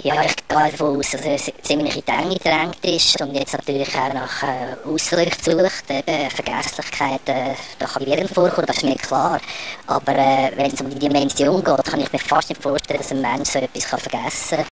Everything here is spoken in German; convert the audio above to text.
Ja, ich gehe davon aus, dass er ziemlich in die Enge gedrängt ist und jetzt natürlich auch nach Ausflüchten sucht. Vergesslichkeit, da kann Viren vorkommen, das ist mir klar. Aber wenn es um die Dimension geht, kann ich mir fast nicht vorstellen, dass ein Mensch so etwas vergessen kann.